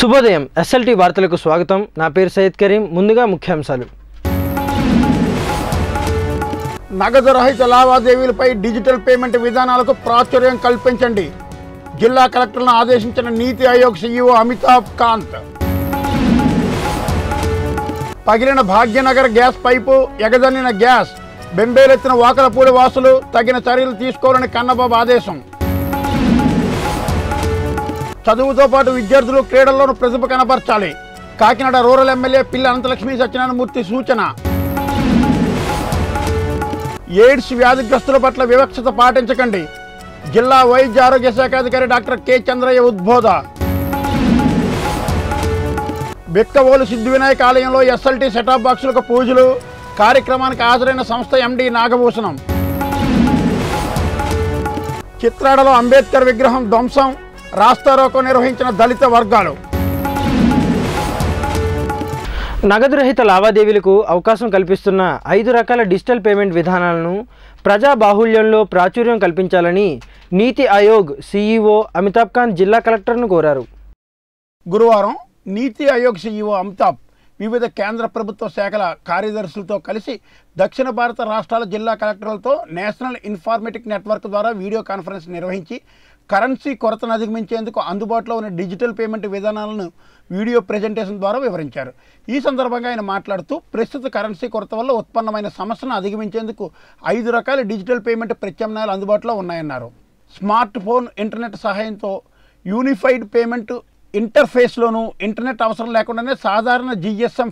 శుభోదయం ఎస్ఎల్టీ వార్తలకు స్వాగతం. నా పేరు సయ్యద్ కరీం. ముందుగా ముఖ్యాంశాలు. నగదు రహిత లావాదేవీలపై డిజిటల్ పేమెంట్ విధానాలకు ప్రాచుర్యం కల్పించండి. జిల్లా కలెక్టర్లను ఆదేశించిన నీతి ఆయోగ్ సీఈఓ అమితాబ్ కాంత్. పగిలిన భాగ్యనగర్ గ్యాస్ పైపు, ఎగదన్నిన గ్యాస్, బెంబేలెత్తిన వాకలపూడి వాసులు తగిన చర్యలు తీసుకోవాలని కన్నబాబు ఆదేశం. చదువుతో పాటు విద్యార్థులు క్రీడల్లోనూ ప్రతిభ కనబర్చాలి. కాకినాడ రూరల్ ఎమ్మెల్యే పిల్లి అనంతలక్ష్మి సత్యనారాయణమూర్తి సూచన. ఎయిడ్స్ వ్యాధిగ్రస్తుల పట్ల వివక్షత పాటించకండి. జిల్లా వైద్య ఆరోగ్య శాఖ అధికారి డాక్టర్ కె చంద్రయ్య ఉద్బోధ. బిక్కవోలు సిద్ధి వినాయక ఆలయంలో ఎస్ఎల్టీ సెటాప్ బాక్సులకు పూజలు. కార్యక్రమానికి హాజరైన సంస్థ ఎండీ నాగభూషణం. చిత్రాడలో అంబేద్కర్ విగ్రహం ధ్వంసం, రాస్తారోకో నిర్వహించిన దళిత వర్గాలు. నగదు రహిత లావాదేవీలకు అవకాశం కల్పిస్తున్న 5 రకాల డిజిటల్ పేమెంట్ విధానాలను ప్రజా బాహుళ్యంలో ప్రాచుర్యం కల్పించాలని నీతి ఆయోగ్ సీఈఓ అమితాబ్ కాంత్ జిల్లా కలెక్టర్ను కోరారు. గురువారం నీతి ఆయోగ్ సీఈఓ అమితాబ్ వివిధ కేంద్ర ప్రభుత్వ శాఖల కార్యదర్శులతో కలిసి దక్షిణ భారత రాష్ట్రాల జిల్లా కలెక్టర్లతో నేషనల్ ఇన్ఫర్మేటిక్ నెట్వర్క్ ద్వారా వీడియో కాన్ఫరెన్స్ నిర్వహించి కరెన్సీ కొరతను అధిగమించేందుకు అందుబాటులో ఉన్న డిజిటల్ పేమెంట్ విధానాలను వీడియో ప్రెజెంటేషన్ ద్వారా వివరించారు. ఈ సందర్భంగా ఆయన మాట్లాడుతూ ప్రస్తుత కరెన్సీ కొరత వల్ల ఉత్పన్నమైన సమస్యను అధిగమించేందుకు 5 రకాల డిజిటల్ పేమెంట్ ప్రత్యామ్నాయాలు అందుబాటులో ఉన్నాయన్నారు. స్మార్ట్ ఫోన్ ఇంటర్నెట్ సహాయంతో యూనిఫైడ్ పేమెంట్ ఇంటర్ఫేస్లోనూ ఇంటర్నెట్ అవసరం లేకుండానే సాధారణ జిఎస్ఎం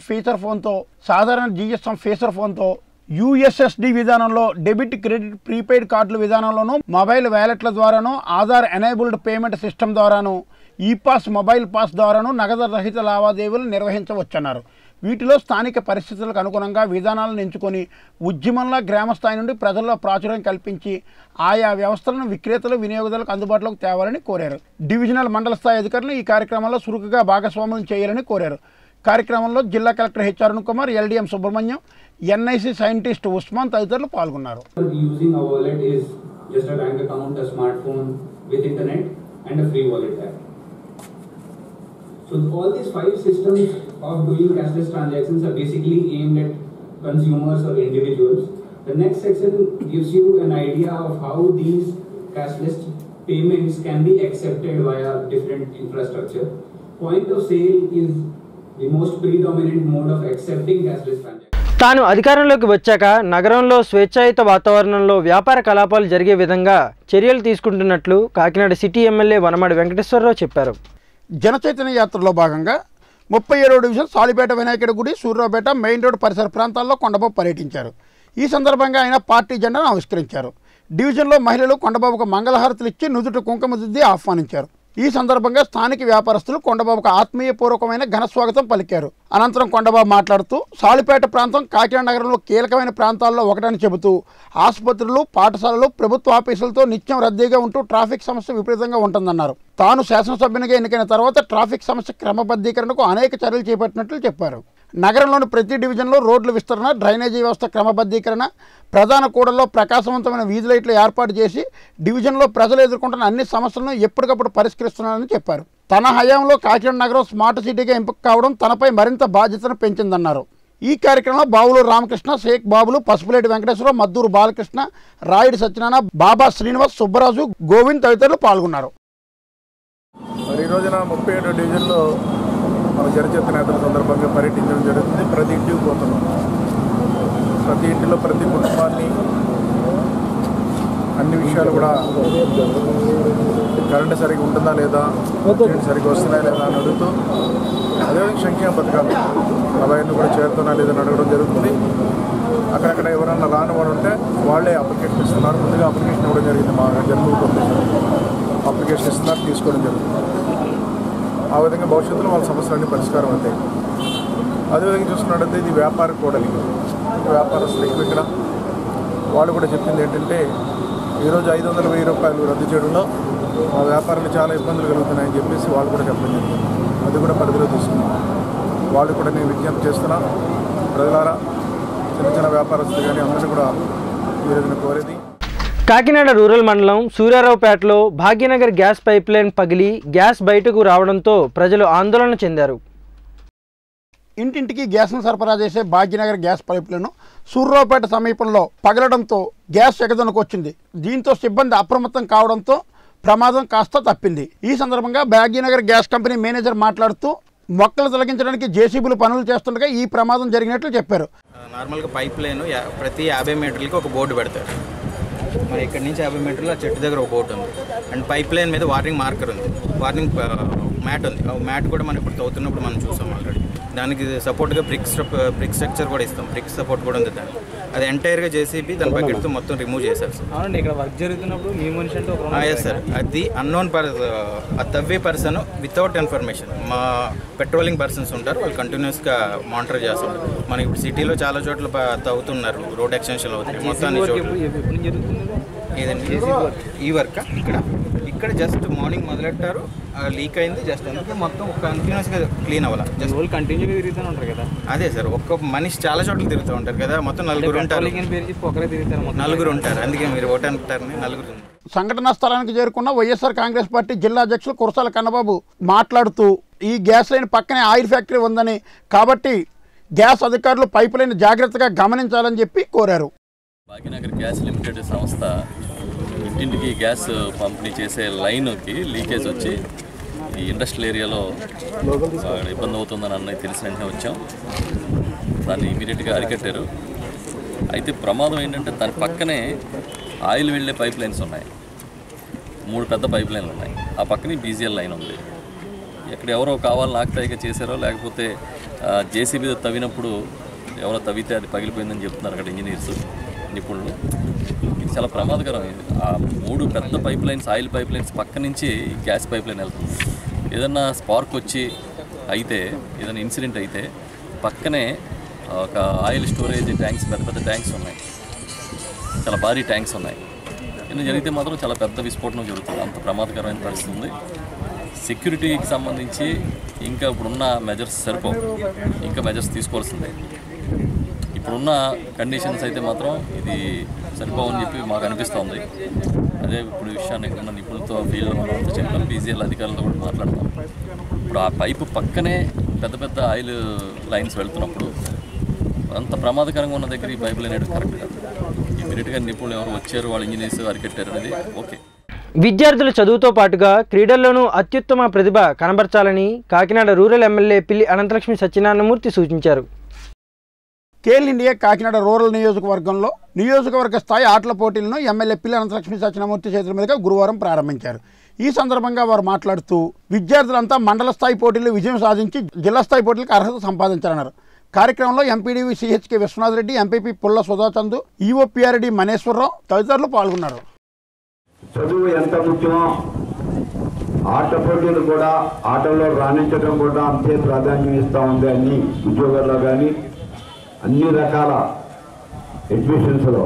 ఫీచర్ ఫోన్తో యూఎస్ఎస్డి విధానంలో డెబిట్, క్రెడిట్, ప్రీపెయిడ్ కార్డుల విధానంలోనూ, మొబైల్ వ్యాలెట్ల ద్వారానూ, ఆధార్ ఎనేబుల్డ్ పేమెంట్ సిస్టమ్ ద్వారానూ, ఈపాస్ మొబైల్ పాస్ ద్వారానూ నగదు రహిత లావాదేవీలు నిర్వహించవచ్చన్నారు. వీటిలో స్థానిక పరిస్థితులకు అనుగుణంగా విధానాలను ఎంచుకొని ఉద్యమంలా గ్రామస్థాయి నుండి ప్రజల్లో ప్రాచుర్యం కల్పించి ఆయా వ్యవస్థలను విక్రేతలు, వినియోగదారులకు అందుబాటులోకి తేవాలని కోరారు. డివిజనల్ మండల స్థాయి అధికారులు ఈ కార్యక్రమంలో చురుకుగా భాగస్వామ్యం చేయాలని కోరారు. కార్యక్రమంలో జిల్లా collector H Arun Kumar, LDM Subrahmanyam, NIC scientist Usman తదితరులు పాల్గొన్నారు. So all these 5 systems of doing cashless transactions are basically aimed at consumers or individuals. The next section gives you an idea of how these cashless payments can be accepted via different infrastructure. Point of sale is the most predominant mode of accepting cashless transactions. తాను అధికారంలోకి వచ్చాక నగరంలో స్వేచ్ఛాయుత వాతావరణంలో వ్యాపార కలాపాలు జరిగే విధంగా చర్యలు తీసుకుంటున్నట్లు కాకినాడ సిటీ ఎమ్మెల్యే వనమాడి వెంకటేశ్వరరావు చెప్పారు. జనచైతన్య యాత్రలో భాగంగా 37వ డివిజన్ సాలిపేట వినాయకుడి గుడి, సూర్యాపేట మెయిన్ రోడ్ పరిసర ప్రాంతాల్లో కొండబాబు పర్యటించారు. ఈ సందర్భంగా ఆయన పార్టీ జెండాను ఆవిష్కరించారు. డివిజన్లో మహిళలు కొండబాబుకు మంగళహారతులు ఇచ్చి నుదుట కుంకుమ దిద్ది ఆహ్వానించారు. ఈ సందర్భంగా స్థానిక వ్యాపారస్తులు కొండబాబుకు ఆత్మీయపూర్వకమైన ఘన స్వాగతం పలికారు. అనంతరం కొండబాబు మాట్లాడుతూ సాలిపేట ప్రాంతం కాకినాడ నగరంలో కీలకమైన ప్రాంతాల్లో ఒకటని చెబుతూ ఆసుపత్రులు, పాఠశాలలు, ప్రభుత్వ ఆఫీసులతో నిత్యం రద్దీగా ఉంటూ ట్రాఫిక్ సమస్య విపరీతంగా ఉంటుందన్నారు. తాను శాసనసభ్యునిగా ఎన్నికైన తర్వాత ట్రాఫిక్ సమస్య క్రమబద్ధీకరణకు అనేక చర్యలు చేపట్టినట్లు చెప్పారు. నగరంలోని ప్రతి డివిజన్లో రోడ్ల విస్తరణ, డ్రైనేజీ వ్యవస్థ క్రమబద్ధీకరణ, ప్రధాన కూడల్లో ప్రకాశవంతమైన వీధి లైట్లు ఏర్పాటు చేసి డివిజన్లో ప్రజలు ఎదుర్కొంటున్న అన్ని సమస్యలను ఎప్పటికప్పుడు పరిష్కరిస్తున్నారని చెప్పారు. తన హయాంలో కాకినాడ నగరం స్మార్ట్ సిటీగా ఎంపిక కావడం తనపై మరింత బాధ్యతను పెంచిందన్నారు. ఈ కార్యక్రమంలో బావులు రామకృష్ణ, షేక్ బాబులు, పసుపులేటి వెంకటేశ్వరరావు, మద్దూరు బాలకృష్ణ, రాయుడు సత్యనారాయణ, బాబా శ్రీనివాస్, సుబ్బరాజు, గోవింద్ తదితరులు పాల్గొన్నారు. ఈ రోజున 37వ డివిజన్లో మన జనచైతన్య యాత్ర సందర్భంగా పర్యటించడం జరుగుతుంది. ప్రతి ఇంటికి పోతున్నాం. ప్రతి ఇంటిలో ప్రతి కుటుంబాన్ని అన్ని విషయాలు కూడా కరెంటు సరిగ్గా ఉంటుందా లేదా, సరిగ్గా వస్తున్నాయా లేదా అని అడుగుతూ, అదేవిధంగా సంక్షేమ పథకాలు అవన్నీ కూడా చేరుతున్నా లేదని అడగడం జరుగుతుంది. అక్కడక్కడ ఎవరన్నా రాని వాడు ఉంటే వాళ్ళే అప్లికేషన్ ఇస్తున్నారు. ముందుగా అప్లికేషన్ ఇవ్వడం జరిగింది. మా జన్మభూమి అప్లికేషన్ ఇస్తున్నారు, తీసుకోవడం జరుగుతుంది. ఆ విధంగా భవిష్యత్తులో వాళ్ళ సమస్యలన్నీ పరిష్కారం అవుతాయి. అదేవిధంగా చూసుకున్నట్టయితే ఇది వ్యాపార కూడలి, వ్యాపారస్తులు ఎక్కువ ఇక్కడ. వాళ్ళు కూడా చెప్పింది ఏంటంటే ఈరోజు 500,000 రూపాయలు రద్దు చేయడంలో మా వ్యాపారులు చాలా ఇబ్బందులు కలుగుతున్నాయని చెప్పేసి వాళ్ళు కూడా చెప్పడం జరిగింది. అది కూడా పరిధిలో తీసుకున్నాం. వాళ్ళు కూడా నేను విజ్ఞప్తి చేస్తున్నాను, ప్రజలారా, చిన్న చిన్న వ్యాపారస్తులు కానీ అందరినీ కూడా ఈ రోజున కోరేది కాకినాడ రూరల్ మండలం సూర్యారావుపేటలో భాగ్యనగర్ గ్యాస్ పైప్లైన్ పగిలి గ్యాస్ బయటకు రావడంతో ప్రజలు ఆందోళన చెందారు. ఇంటింటికి గ్యాస్ను సరఫరా చేసే భాగ్యనగర్ గ్యాస్ పైప్లైన్ సూర్యారావుపేట సమీపంలో పగలడంతో గ్యాస్ ఎగదనకు వచ్చింది. దీంతో సిబ్బంది అప్రమత్తం కావడంతో ప్రమాదం కాస్త తప్పింది. ఈ సందర్భంగా భాగ్యనగర్ గ్యాస్ కంపెనీ మేనేజర్ మాట్లాడుతూ మొక్కలు తొలగించడానికి జేసీబీలు పనులు చేస్తుండగా ఈ ప్రమాదం జరిగినట్లు చెప్పారు. నార్మల్గా పైప్ లైన్ ప్రతి 50 మీటర్లకి ఒక బోర్డు పెడతారు. మరి ఇక్కడ నుంచి 50 మీటర్లు ఆ చెట్టు దగ్గర ఒక బోర్డు ఉంది. అండ్ పైప్ లైన్ మీద వార్నింగ్ మార్కర్ ఉంది, వార్నింగ్ మ్యాట్ ఉంది. ఆ మ్యాట్ కూడా మనం ఇప్పుడు తవ్వుతున్నప్పుడు మనం చూసాం ఆల్రెడీ. దానికి సపోర్ట్గా బ్రిక్ స్ట్రక్చర్ కూడా ఇస్తాం, బ్రిక్ సపోర్ట్ కూడా ఉంది దానికి. అది ఎంటైర్గా జేసీబీ దాని బకెట్తో మొత్తం రిమూవ్ చేశారు సార్. అవునండి, ఇక్కడ వర్క్ జరుగుతున్నప్పుడు మీ మనిషి అంటే ఎస్ సార్, అది అన్నోన్ ఆ తవ్వే పర్సన్ వితౌట్ ఇన్ఫర్మేషన్ మా పెట్రోలింగ్ పర్సన్స్ ఉంటారు, వాళ్ళు కంటిన్యూస్గా మానిటర్ చేస్తుంటారు. మనకి ఇప్పుడు సిటీలో చాలా చోట్ల తవ్వుతున్నారు, రోడ్ ఎక్స్టెన్షన్ అవుతుంది మొత్తం అన్ని చోట్ల. ఏదండి ఈ వర్క్ ఇక్కడ జస్ట్ మార్నింగ్ మొదలెట్టారు, లీక్ అయింది జస్ట్, అందుకే మొత్తం కంటిన్యూస్గా క్లీన్ అవ్వాలి. జస్ట్ వాళ్ళు కంటిన్యూగా తిరుగుతూ ఉంటారు కదా. అదే సార్, ఒక్క మనిషి చాలా చోట్ల తిరుగుతూ ఉంటారు కదా, మొత్తం నలుగురు ఉంటారు, అందుకే మీరు ఒకటి అంటారు నలుగురు. సంఘటనా స్థలానికి చేరుకున్న వైఎస్ఆర్ కాంగ్రెస్ పార్టీ జిల్లా అధ్యక్షులు కురసాల కన్నబాబు మాట్లాడుతూ ఈ గ్యాస్ లైన్ పక్కనే ఆయిల్ ఫ్యాక్టరీ ఉందని, కాబట్టి గ్యాస్ అధికారులు పైప్ లైన్ జాగ్రత్తగా గమనించాలని చెప్పి కోరారు. భాగ్యనగర్ గ్యాస్ లిమిటెడ్ సంస్థ ఇంటింటికి గ్యాస్ పంపిణీ చేసే లైన్కి లీకేజ్ వచ్చి ఈ ఇండస్ట్రియల్ ఏరియాలో ఇబ్బంది అవుతుందని అన్నది తెలిసిన వెంటనే వచ్చాం. దాన్ని ఇమీడియట్గా అరికట్టారు. అయితే ప్రమాదం ఏంటంటే దాని పక్కనే ఆయిల్ వెళ్ళే పైప్ లైన్స్ ఉన్నాయి, 3 పెద్ద పైప్ లైన్లు ఉన్నాయి. ఆ పక్కనే బీజీఎల్ లైన్ ఉంది. ఎక్కడ ఎవరో కావాలని ఆక్తాయిగా చేశారో లేకపోతే జేసీబీ తవ్వినప్పుడు ఎవరో తవ్వితే అది పగిలిపోయిందని చెప్తున్నారు అక్కడ ఇంజనీర్స్ నిపుణులు. ఇది చాలా ప్రమాదకరం. ఆ 3 పెద్ద pipe lines, oil pipe lines పక్క నుంచి గ్యాస్ పైప్ లైన్ వెళ్తుంది. ఏదన్నా స్పార్క్ వచ్చి అయితే, ఏదైనా ఇన్సిడెంట్ అయితే పక్కనే ఒక ఆయిల్ స్టోరేజ్ ట్యాంక్స్, పెద్ద పెద్ద ట్యాంక్స్ ఉన్నాయి, చాలా భారీ ట్యాంక్స్ ఉన్నాయి. ఇలా జరిగితే మాత్రం చాలా పెద్ద విస్ఫోటనం జరుగుతుంది. అంత ప్రమాదకరమైన పరిస్థితి ఉంది. సెక్యూరిటీకి సంబంధించి ఇంకా ఇప్పుడున్న మెజర్స్ సరిపోవు, ఇంకా మెజర్స్ తీసుకోవాల్సిందే. ఇప్పుడున్న కండిషన్స్ అయితే మాత్రం ఇది సరిపోవని చెప్పి మాకు అనిపిస్తుంది. అదే ఇప్పుడు విషయాన్ని ఉన్న నిపుణులతో ఫీల్డ్లో మనతో చెప్పాం, బీజీఎల్ అధికారులతో కూడా మాట్లాడతాం. ఇప్పుడు ఆ పైపు పక్కనే పెద్ద పెద్ద ఆయిల్ లైన్స్ వెళ్తున్నప్పుడు అంత ప్రమాదకరంగా ఉన్న దగ్గర ఈ పైపు లైన్ అనేది కరెక్ట్ కాదు. ఇమీడియట్గా నిపుణులు ఎవరు వచ్చారు, వాళ్ళ ఇంజనీర్స్ అరికట్టారు అనేది ఓకే. విద్యార్థుల చదువుతో పాటుగా క్రీడల్లోనూ అత్యుత్తమ ప్రతిభ కనబర్చాలని కాకినాడ రూరల్ ఎమ్మెల్యే పిల్లి అనంతలక్ష్మి సత్యనారాయణమూర్తి సూచించారు. కేల్ ఇండియా కాకినాడ రూరల్ నియోజకవర్గంలో నియోజకవర్గ స్థాయి ఆటల పోటీలను ఎమ్మెల్యే పిల్లి అనంతలక్ష్మి సత్యనారాయణమూర్తి చేతుల మీదుగా గురువారం ప్రారంభించారు. ఈ సందర్భంగా వారు మాట్లాడుతూ విద్యార్థులంతా మండల స్థాయి పోటీల్లో విజయం సాధించి జిల్లా స్థాయి పోటీలకు అర్హత సంపాదించాలన్నారు. కార్యక్రమంలో MPDV CHK Viswanath Reddy, MPP Pulla Sudhachandu, EO PRD మనేశ్వరరావు తదితరులు పాల్గొన్నారు. చదువు ఎంత ముఖ్యమో ఆట పోటీలు కూడా, ఆటల్లో రాణించడం కూడా అంతే ప్రాధాన్యం ఇస్తూ ఉంది. అన్ని ఉద్యోగాల్లో కానీ అన్ని రకాల అడ్మిషన్స్లో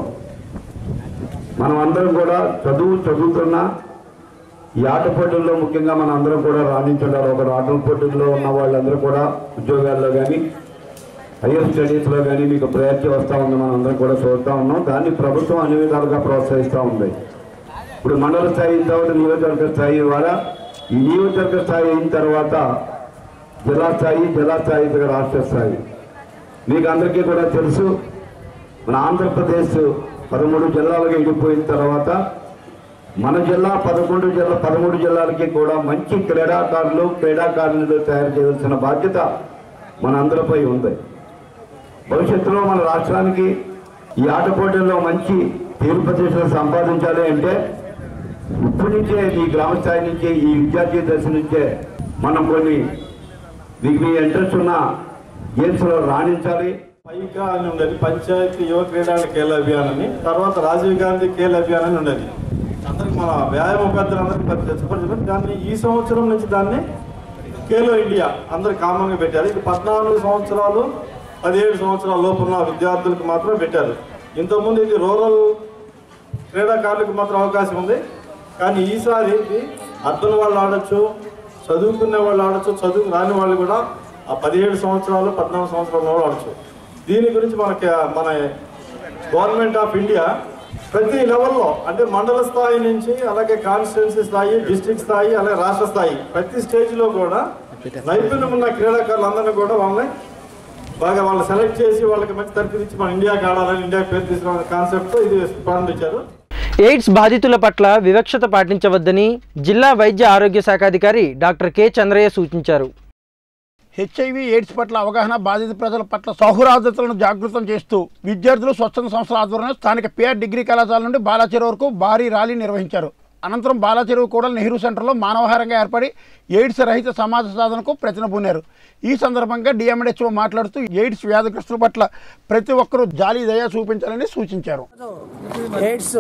మనం అందరం కూడా చదువుతున్నా ఈ ఆట పోటీల్లో ముఖ్యంగా మనం అందరం కూడా రాణించాలి. ఒక ఆటల పోటీల్లో ఉన్న వాళ్ళందరూ కూడా ఉద్యోగాల్లో కానీ హయ్యర్ స్టడీస్లో కానీ మీకు ప్రయారిటీ వస్తూ ఉంది, మనం అందరం కూడా చూస్తూ ఉన్నాం. దాన్ని ప్రభుత్వం అన్ని విధాలుగా ప్రోత్సహిస్తూ ఉంది. ఇప్పుడు మండల స్థాయి అయిన తర్వాత నియోజకవర్గ స్థాయి ద్వారా, ఈ నియోజకవర్గ స్థాయి అయిన తర్వాత జిల్లా స్థాయి రాష్ట్ర స్థాయి. మీకు అందరికీ కూడా తెలుసు, మన ఆంధ్రప్రదేశ్ 13 జిల్లాలుగా విడిపోయిన తర్వాత మన జిల్లా 13 జిల్లాలకి కూడా మంచి క్రీడాకారులు తయారు చేయాల్సిన బాధ్యత మన అందరిపై ఉంది. భవిష్యత్తులో మన రాష్ట్రానికి ఈ ఆట పోటీల్లో మంచి తీర్పు ప్రతిష్టలు సంపాదించాలి అంటే ఇప్పటి నుంచే ఈ గ్రామ స్థాయి నుంచే, ఈ విద్యార్థి దశ నుంచే మనం కొన్ని మీకు మీ ఇంట్రెస్ట్ ఉన్న గేమ్స్లో రాణించాలి. పైగా అని ఉండేది పంచాయతీ యువ క్రీడల ఖేల్ అభియాన్ అని, తర్వాత రాజీవ్ గాంధీ ఖేల్ అభియాన్ అని ఉండేది. అందరికి మన వ్యాయామ పెద్దలందరికీ చెప్పారు. దాన్ని ఈ సంవత్సరం నుంచి దాన్ని ఖేలో ఇండియా అందరికి కామన్గా పెట్టారు. ఇది 14 సంవత్సరాలు 17 సంవత్సరాల లోపు ఉన్న విద్యార్థులకు మాత్రమే పెట్టారు. ఇంతకుముందు ఇది రూరల్ క్రీడాకారులకు మాత్రం అవకాశం ఉంది. కానీ ఈసారి అర్థం వాళ్ళు ఆడచ్చు, చదువుకునే వాళ్ళు ఆడచ్చు, చదువు రాని వాళ్ళు కూడా ఆ 17 సంవత్సరాలు 14 సంవత్సరాల వాళ్ళు ఆడచ్చు. దీని గురించి మన గవర్నమెంట్ ఆఫ్ ఇండియా ప్రతి లెవెల్లో అంటే మండల స్థాయి నుంచి అలాగే కాన్స్టిట్యున్సీ స్థాయి, డిస్ట్రిక్ట్ స్థాయి, అలాగే రాష్ట్ర స్థాయి ప్రతి స్టేజ్లో కూడా నైపుణ్యం ఉన్న క్రీడాకారులందరినీ కూడా వాళ్ళని సెలెక్ట్ చేసి వాళ్ళకి మంచి తరఫు మన ఇండియాకి ఆడాలని, ఇండియాకి పేరు తీసుకున్న కాన్సెప్ట్తో ఇది ప్రారంభించారు. ఎయిడ్స్ బాధితుల పట్ల వివక్షత పాటించవద్దని జిల్లా వైద్య ఆరోగ్య శాఖ అధికారి డాక్టర్ కె చంద్రయ్య సూచించారు. హెచ్ఐవి ఎయిడ్స్ పట్ల అవగాహన, బాధిత ప్రజల పట్ల సౌహృదతలను జాగృతం చేస్తూ విద్యార్థులు స్వచ్ఛంద సంస్థల ఆధ్వర్యంలో స్థానిక పిఆర్ డిగ్రీ కళాశాల నుండి బాలాచెరువు వరకు భారీ ర్యాలీ నిర్వహించారు. అనంతరం బాలాచెరువు కూడా నెహ్రూ సెంటర్లో మానవహారంగా ఏర్పడి ఎయిడ్స్ రహిత సమాజ సాధనకు ప్రతినబూనారు. ఈ సందర్భంగా డిఎంహెచ్ఓ మాట్లాడుతూ ఎయిడ్స్ వ్యాధిగ్రస్తుల పట్ల ప్రతి ఒక్కరూ జాలి దయ చూపించాలని సూచించారు. ఎయిడ్స్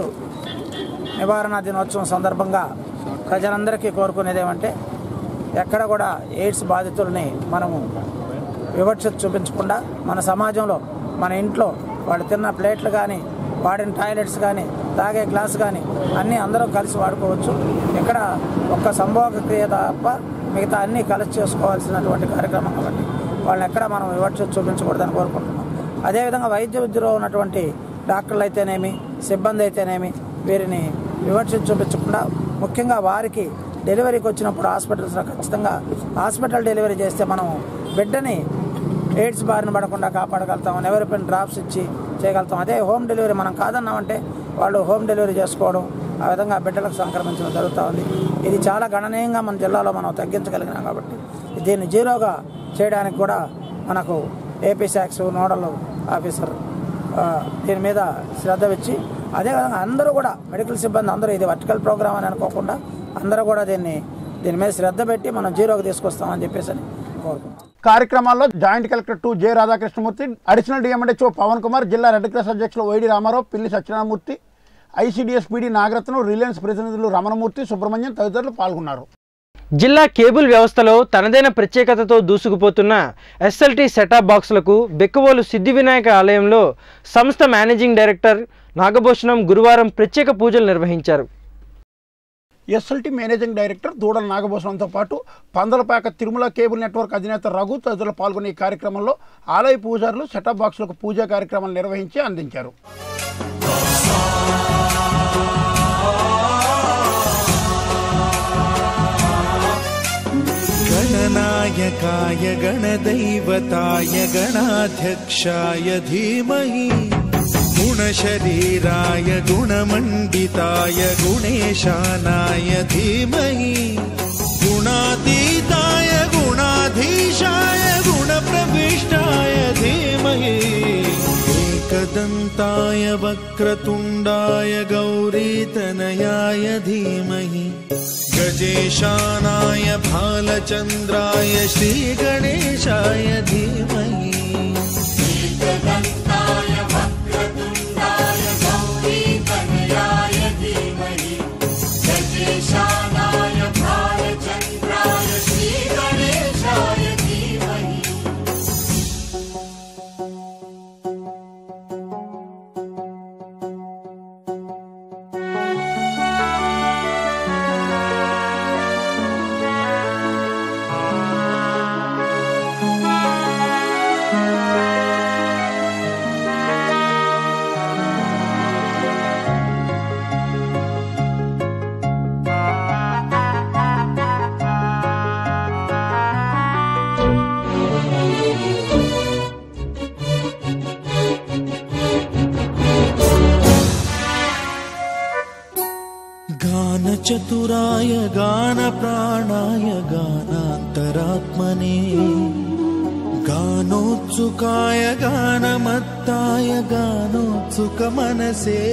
నివారణ దినోత్సవం సందర్భంగా ప్రజలందరికీ కోరుకునేది ఏమంటే ఎక్కడ కూడా ఎయిడ్స్ బాధితుల్ని మనము వివక్ష చూపించకుండా మన సమాజంలో, మన ఇంట్లో వాళ్ళు తిన్న ప్లేట్లు కానీ, వాడిన టాయిలెట్స్ కానీ, తాగే గ్లాస్ కానీ అన్నీ అందరం కలిసి వాడుకోవచ్చు. ఇక్కడ ఒక్క సంభోగ క్రియ తప్ప మిగతా అన్నీ కలిసి చేసుకోవాల్సినటువంటి కార్యక్రమం కాబట్టి వాళ్ళని ఎక్కడ మనం వివక్ష చూపించకూడదని కోరుకుంటున్నాం. అదేవిధంగా వైద్య విద్యలో ఉన్నటువంటి డాక్టర్లు అయితేనేమి, సిబ్బంది అయితేనేమి వీరిని వివక్ష చూపించకుండా ముఖ్యంగా వారికి డెలివరీకి వచ్చినప్పుడు హాస్పిటల్స్లో ఖచ్చితంగా హాస్పిటల్ డెలివరీ చేస్తే మనం బిడ్డని ఎయిడ్స్ బారిన పడకుండా కాపాడగలుగుతాం, ఎవరిపైన డ్రాప్స్ ఇచ్చి చేయగలుగుతాం. అదే హోమ్ డెలివరీ మనం కాదన్నామంటే వాళ్ళు హోమ్ డెలివరీ చేసుకోవడం, ఆ విధంగా బిడ్డలకు సంక్రమించడం జరుగుతూ ఉంది. ఇది చాలా గణనీయంగా మన జిల్లాలో మనం తగ్గించగలిగినాం కాబట్టి దీన్ని జీరోగా చేయడానికి కూడా మనకు ఏపీ శాక్స్ నోడల్ ఆఫీసర్ దీని మీద శ్రద్ధ ఇచ్చి, అదేవిధంగా అందరూ కూడా మెడికల్ సిబ్బంది అందరూ ఇది వర్టికల్ ప్రోగ్రామ్ అని అనుకోకుండా అందరూ కూడా దీని మీద శ్రద్ధ పెట్టి మనం జీరోకి తీసుకొస్తామని చెప్పేసి కోరుకుంటున్నాం. కార్యక్రమాల్లో joint collector 2 J Radhakrishnamurthy, additional DMHO Pavan Kumar, జిల్లా రెడ్ క్రాస్ అధ్యక్షులు YD Ramarao, Pilli Satyanarayanamurthy, ICDS PD Nagaratnam, Reliance ప్రతినిధులు రమణమూర్తి, సుబ్రహ్మణ్యం తదితరులు పాల్గొన్నారు. జిల్లా కేబుల్ వ్యవస్థలో తనదైన ప్రత్యేకతతో దూసుకుపోతున్న ఎస్ఎల్టీ సెటాప్ బాక్సులకు బెక్కవోలు సిద్ధి వినాయక ఆలయంలో సంస్థ మేనేజింగ్ డైరెక్టర్ నాగభూషణం గురువారం ప్రత్యేక పూజలు నిర్వహించారు. ఎస్ఎల్టీ మేనేజింగ్ డైరెక్టర్ దూడల నాగభూషణంతో పాటు పందలపాక తిరుమల కేబుల్ నెట్వర్క్ అధినేత రఘు తదితరులు పాల్గొన్న ఈ కార్యక్రమంలో ఆలయ పూజారులు సెటప్ బాక్సులకు పూజా కార్యక్రమాలు నిర్వహించి అందించారు. गणनायकाय गणदैवताय गणाध्यक्षाय धीमहि गुणशरीराय गुणमण्डिताय गुणेशानाय धीमहि गुणातीताय गुणाधीशाय गुणप्रविष्टाय धीमहि एकदन्ताय वक्रतुण्डाय गौरीतनयाय धीमहि गजेशानाय भालचन्द्राय श्रीगणेशाय धीमहि एकदन्ताय वक्रतुण्डाय गौरीतनयाय धीमहि गजेशानाय भालचन्द्राय श्रीगणेशाय धीमहि. चतुराय गान प्राणाय गानान्तरात्मने गानोत्सुकाय गानमत्ताय गानोत्सुकमनसे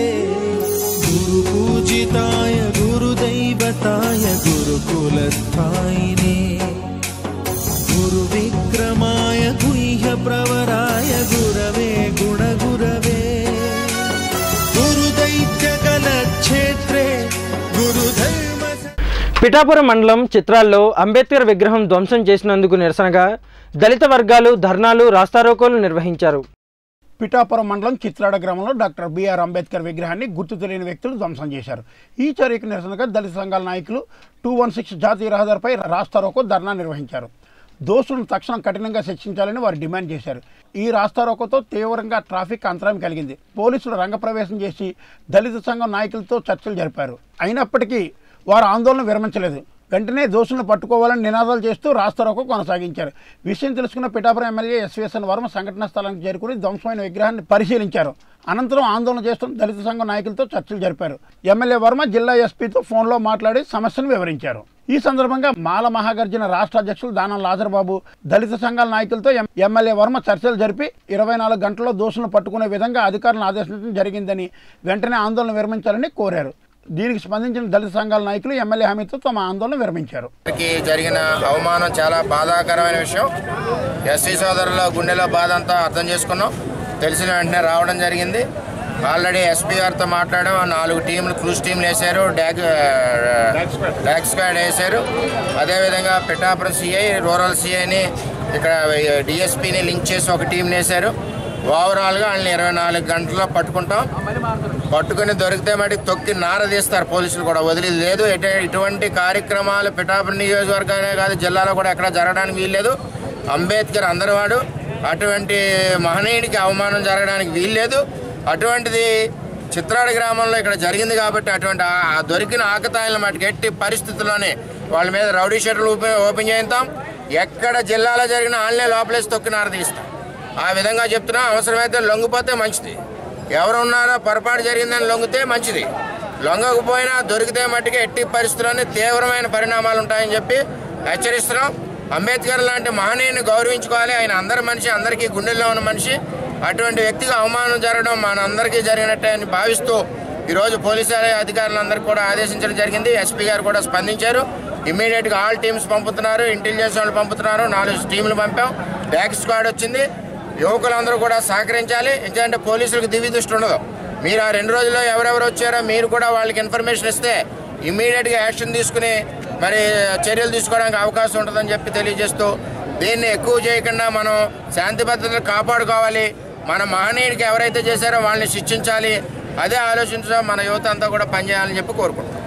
गुरुपूजिताय गुरुदैवताय गुरुकुलस्थायिने गुरुविक्रमाय गुह्यप्रवराय गुरवे गुणगुरवे गुरुदैत्यकलक्षेत्रे పిఠాపురం మండలం చిత్రాల్లో అంబేద్కర్ విగ్రహం ధ్వంసం చేసినందుకు నిరసనగా దళిత వర్గాలు ధర్నాలు రాస్తారోకోలు నిర్వహించారు. పిఠాపురం మండలం చిత్రాడ గ్రామంలో డాక్టర్ బిఆర్ అంబేద్కర్ విగ్రహాన్ని గుర్తు తెలియని వ్యక్తులు ధ్వంసం చేశారు. ఈ చర్యకు నిరసనగా దళిత సంఘాల నాయకులు 216 జాతీయ రహదారిపై రాస్తారోకో ధర్నా నిర్వహించారు. దోషులను తక్షణం కఠినంగా శిక్షించాలని వారు డిమాండ్ చేశారు. ఈ రాస్తారోకోతో తీవ్రంగా ట్రాఫిక్ అంతరాయం కలిగింది. పోలీసులు రంగప్రవేశం చేసి దళిత సంఘం నాయకులతో చర్చలు జరిపారు. అయినప్పటికీ వారు ఆందోళన విరమించలేదు. వెంటనే దోషులను పట్టుకోవాలని నినాదాలు చేస్తూ రాస్తారోకో కొనసాగించారు. విషయం తెలుసుకున్న పిఠాపురం ఎమ్మెల్యే ఎస్వీఎస్ఎన్ వర్మ సంఘటనా స్థలానికి చేరుకుని ధ్వంసమైన విగ్రహాన్ని పరిశీలించారు. అనంతరం ఆందోళన చేస్తున్న దళిత సంఘం నాయకులతో చర్చలు జరిపారు. ఎమ్మెల్యే వర్మ జిల్లా ఎస్పీతో ఫోన్లో మాట్లాడి సమస్యను వివరించారు. ఈ సందర్భంగా మాల మహాగర్జన రాష్ట్ర అధ్యక్షులు దానం లాజర్బాబు దళిత సంఘాల నాయకులతో ఎమ్మెల్యే వర్మ చర్చలు జరిపి 24 గంటల్లో దోషులను పట్టుకునే విధంగా అధికారులను ఆదేశించడం జరిగిందని, వెంటనే ఆందోళన విరమించాలని కోరారు. దీనికి స్పందించిన దళిత సంఘాల నాయకులు ఎమ్మెల్యే హామీతో తమ ఆందోళన విరమించారు. జరిగిన అవమానం చాలా బాధాకరమైన విషయం. ఎస్సీ సోదరుల గుండెలో బాధ అంతా అర్థం చేసుకున్నాం. తెలిసిన వెంటనే రావడం జరిగింది. ఆల్రెడీ ఎస్పీ గారితో మాట్లాడాం. 4 టీంలు క్రూజ్ టీంలు వేశారు, డాగ్ స్క్వాడ్ వేశారు. అదేవిధంగా పిఠాపురం సిఐ, రూరల్ సిఐని, ఇక్కడ డిఎస్పీని లింక్ చేసి ఒక టీంని వేశారు. ఓవరాల్గా వాళ్ళని 24 గంటల్లో పట్టుకుంటాం. పట్టుకుని దొరికితే మటుకు తొక్కి నార తీస్తారు. పోలీసులు కూడా వదిలేదు లేదు. ఇటువంటి కార్యక్రమాలు పిఠాపురం నియోజకవర్గానే కాదు, జిల్లాలో కూడా ఎక్కడ జరగడానికి వీల్లేదు. అంబేద్కర్ అందరివాడు. అటువంటి మహనీయుడికి అవమానం జరగడానికి వీల్లేదు. అటువంటిది చిత్రాడ గ్రామంలో ఇక్కడ జరిగింది కాబట్టి అటువంటి దొరికిన ఆకతాయిలను మటుకు ఎట్టి పరిస్థితుల్లోనే వాళ్ళ మీద రౌడీ షీటర్లు ఓపెన్ చేయిస్తాం. ఎక్కడ జిల్లాలో జరిగిన వాళ్ళనే లోపలేసి తొక్కి నార తీస్తాం. ఆ విధంగా చెప్తున్నా. అవసరమైతే లొంగిపోతే మంచిది. ఎవరు ఉన్నారో పొరపాటు జరిగిందని లొంగితే మంచిది. లొంగకపోయినా దొరికితే మట్టుకే ఎట్టి పరిస్థితుల్లోనే తీవ్రమైన పరిణామాలు ఉంటాయని చెప్పి హెచ్చరిస్తున్నాం. అంబేద్కర్ లాంటి మహనీయుని గౌరవించుకోవాలి. ఆయన అందరి మనిషి, అందరికీ గుండెల్లో ఉన్న మనిషి. అటువంటి వ్యక్తికి అవమానం జరగడం మనందరికీ జరిగినట్టే అని భావిస్తూ ఈరోజు పోలీసు అధికారులందరికీ కూడా ఆదేశించడం జరిగింది. ఎస్పీ గారు కూడా స్పందించారు. ఇమ్మీడియట్గా ఆల్ టీమ్స్ పంపుతున్నారు, ఇంటెలిజెన్స్ వాళ్ళు పంపుతున్నారు. 4 టీంలు పంపాం, డాగ్ స్క్వాడ్ వచ్చింది. యువకులందరూ కూడా సహకరించాలి. ఎందుకంటే పోలీసులకు దివ్య దృష్టి ఉండదు. మీరు ఆ 2 రోజుల్లో ఎవరెవరు వచ్చారో మీరు కూడా వాళ్ళకి ఇన్ఫర్మేషన్ ఇస్తే ఇమ్మీడియట్గా యాక్షన్ తీసుకుని మరి చర్యలు తీసుకోవడానికి అవకాశం ఉంటుందని చెప్పి తెలియజేస్తూ, దీన్ని ఎక్కువ చేయకుండా మనం శాంతి భద్రతలు కాపాడుకోవాలి. మన మహనీయుడికి ఎవరైతే చేశారో వాళ్ళని శిక్షించాలి. అదే ఆలోచించడం మన యువత అంతా కూడా పనిచేయాలని చెప్పి కోరుకుంటున్నాం.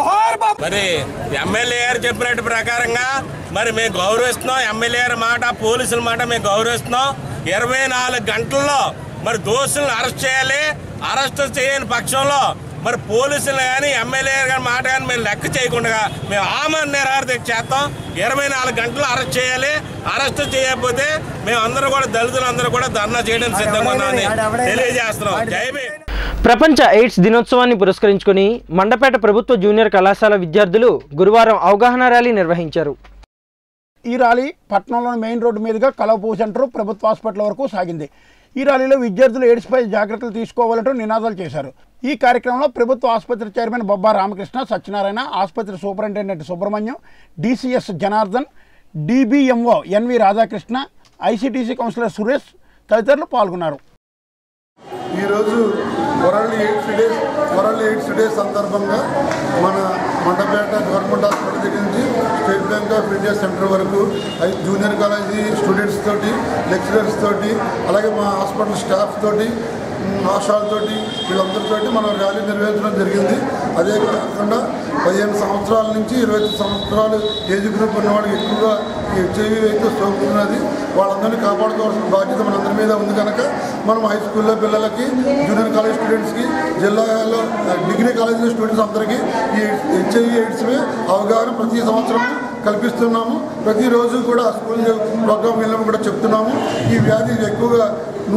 మరి ఎమ్మెల్యే గారు చెప్పినట్టు ప్రకారంగా మరి మేము గౌరవిస్తున్నాం. ఎమ్మెల్యే గారి మాట, పోలీసుల మాట మేము గౌరవిస్తున్నాం. 24 గంటల్లో మరి దోషులను అరెస్ట్ చేయాలి. అరెస్ట్ చేయని పక్షంలో మరి పోలీసులు కానీ ఎమ్మెల్యే గారి మాట కానీ మేము లెక్క చేయకుండా మేము ఆమరణ నిరాహార దీక్ష చేస్తాం. 24 గంటలు అరెస్ట్ చేయాలి. అరెస్ట్ చేయకపోతే మేము అందరూ కూడా దళితులందరూ కూడా ధర్నా చేయడానికి సిద్ధంగా ఉన్నామని తెలియజేస్తున్నాం. జై భీమ్. ప్రపంచ ఎయిడ్స్ దినోత్సవాన్ని పురస్కరించుకొని మండపేట ప్రభుత్వ జూనియర్ కళాశాల విద్యార్థులు గురువారం అవగాహన ర్యాలీ నిర్వహించారు. ఈ ర్యాలీ పట్టణంలోని మెయిన్ రోడ్డు మీదుగా కలవపూ సెంటర్ ప్రభుత్వ హాస్పిటల్ వరకు సాగింది. ఈ ర్యాలీలో విద్యార్థులు ఎయిడ్స్పై జాగ్రత్తలు తీసుకోవాలంటూ నినాదాలు చేశారు. ఈ కార్యక్రమంలో ప్రభుత్వ ఆసుపత్రి చైర్మన్ బొబ్బా రామకృష్ణ, సత్యనారాయణ, ఆసుపత్రి superintendent Subrahmanyam, DCS Janardhan, DBMO NV Radhakrishna, ICTC counsellor Suresh తదితరులు పాల్గొన్నారు. ఈరోజు వరల్డ్ ఎయిడ్స్ డే సందర్భంగా మన మండపేట గవర్నమెంట్ హాస్పిటల్ దగ్గర నుంచి State Bank of India centre వరకు జూనియర్ కాలేజీ స్టూడెంట్స్ తోటి, లెక్చరర్స్ తోటి, అలాగే మా హాస్పిటల్ స్టాఫ్ తోటి, ఆశాలతోటి, వీళ్ళందరితో మనం ర్యాలీ నిర్వహించడం జరిగింది. అదే కాకుండా 15 సంవత్సరాల నుంచి 25 సంవత్సరాలు ఏజ్ గ్రూప్ ఉన్న వాళ్ళకి ఎక్కువగా హెచ్ఐవి అయితే సోకుతున్నది. వాళ్ళందరినీ కాపాడుకోవాల్సిన బాధ్యత మనందరి మీద ఉంది కనుక మనం హై స్కూల్లో పిల్లలకి, జూనియర్ కాలేజ్ స్టూడెంట్స్కి, జిల్లాలో డిగ్రీ కాలేజీ స్టూడెంట్స్ అందరికీ ఈ హెచ్ఐవి ఎయిడ్స్పై అవగాహన ప్రతి సంవత్సరం కల్పిస్తున్నాము. ప్రతిరోజు కూడా స్కూల్ ప్రోగ్రామ్ వెళ్ళినప్పుడు కూడా చెప్తున్నాము. ఈ వ్యాధి ఎక్కువగా